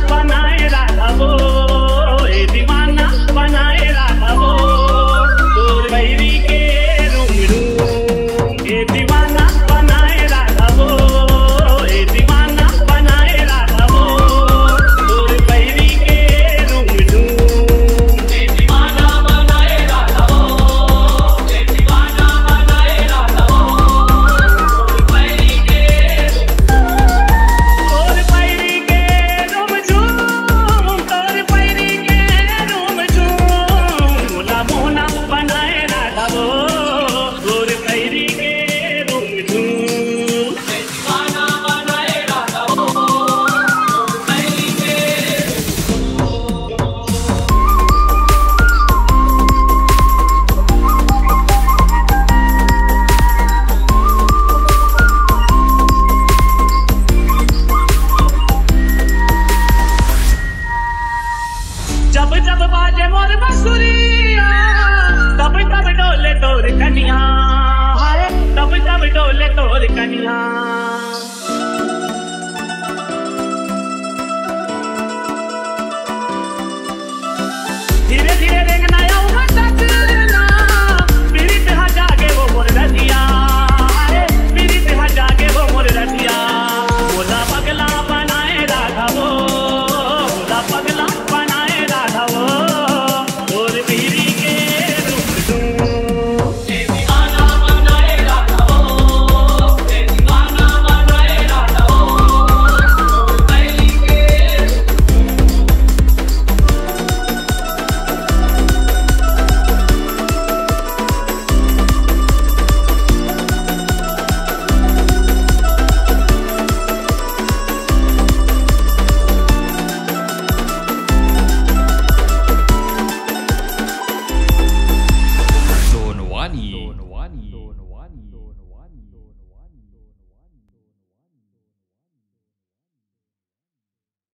बनाए राधा वो, ए दीवाना बनाए राधा वो, तोर बैरी के रूम रूम, ए दीवाना बनाए राधा वो, ए दीवाना बनाए राधा वो, तोर बैरी के रूम रूम, ए दीवाना बनाए राधा वो, ए दीवाना बनाए राधा वो, तोर बैरी के रूम झूम, तोर बैरी के रूम झूम, मोला मोहना बनाए राधा वो, तोर बैरी के रूम झूम, दीवाना बनाए राधा वो, तोर बैरी के जब जब बाजे मोर बंसुरिया, तब तब डोले तोर कनिया, हाय तब तब डोले तोर कनिया। धीरे धीरे रेंगना आऊंगा सजना, पीरी पे हा जागे वो मोर रतिया, हाय पीरी पे हा जागे वो मोर रतिया, बोला पगला बनाए राधा वो, बोला पगला बनाए राधा वो, तोर बैरी के रूम झूम, ए दीवाना बनाए राधा वो, ए दीवाना बनाए राधा वो, तोर बैरी के Zone Wani.